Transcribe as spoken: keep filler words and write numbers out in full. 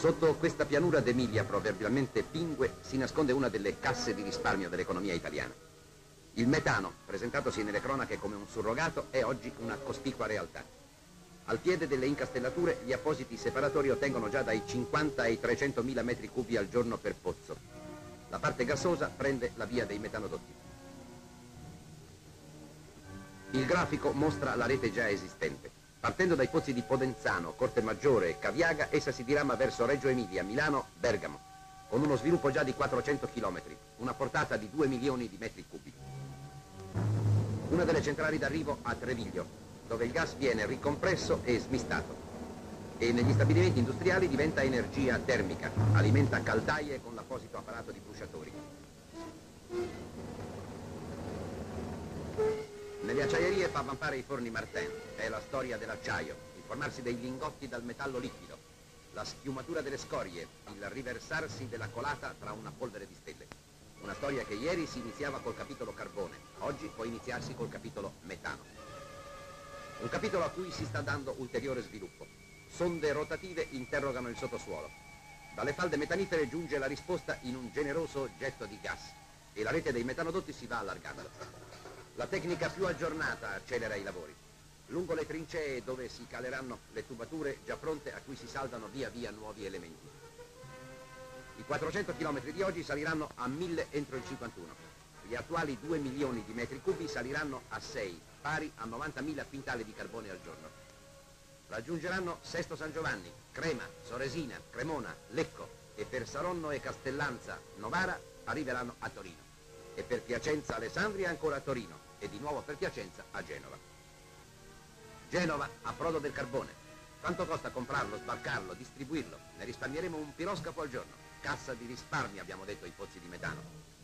Sotto questa pianura d'Emilia, proverbialmente pingue, si nasconde una delle casse di risparmio dell'economia italiana. Il metano, presentatosi nelle cronache come un surrogato, è oggi una cospicua realtà. Al piede delle incastellature gli appositi separatori ottengono già dai cinquanta ai trecentomila metri cubi al giorno per pozzo. La parte gassosa prende la via dei metanodotti. Il grafico mostra la rete già esistente. Partendo dai pozzi di Podenzano, Cortemaggiore e Caviaga, essa si dirama verso Reggio Emilia, Milano, Bergamo, con uno sviluppo già di quattrocento chilometri, una portata di due milioni di metri cubi. Una delle centrali d'arrivo a Treviglio, dove il gas viene ricompresso e smistato. E negli stabilimenti industriali diventa energia termica, alimenta caldaie con l'apposito apparato di bruciatori. Nelle acciaierie fa vampare i forni Martin, è la storia dell'acciaio, il formarsi dei lingotti dal metallo liquido, la schiumatura delle scorie, il riversarsi della colata tra una polvere di stelle. Una storia che ieri si iniziava col capitolo carbone, oggi può iniziarsi col capitolo metano. Un capitolo a cui si sta dando ulteriore sviluppo. Sonde rotative interrogano il sottosuolo. Dalle falde metanifere giunge la risposta in un generoso getto di gas e la rete dei metanodotti si va allargando. La tecnica più aggiornata accelera i lavori. Lungo le trincee dove si caleranno le tubature già pronte a cui si saldano via via nuovi elementi. I quattrocento chilometri di oggi saliranno a mille entro il cinquantuno. Gli attuali due milioni di metri cubi saliranno a sei, pari a novantamila quintali di carbone al giorno. Raggiungeranno Sesto San Giovanni, Crema, Soresina, Cremona, Lecco e per Saronno e Castellanza, Novara arriveranno a Torino. E per Piacenza, Alessandria ancora a Torino e di nuovo per Piacenza a Genova. Genova, approdo del carbone. Quanto costa comprarlo, sbarcarlo, distribuirlo? Ne risparmieremo un piroscafo al giorno. Cassa di risparmi, abbiamo detto, ai pozzi di metano.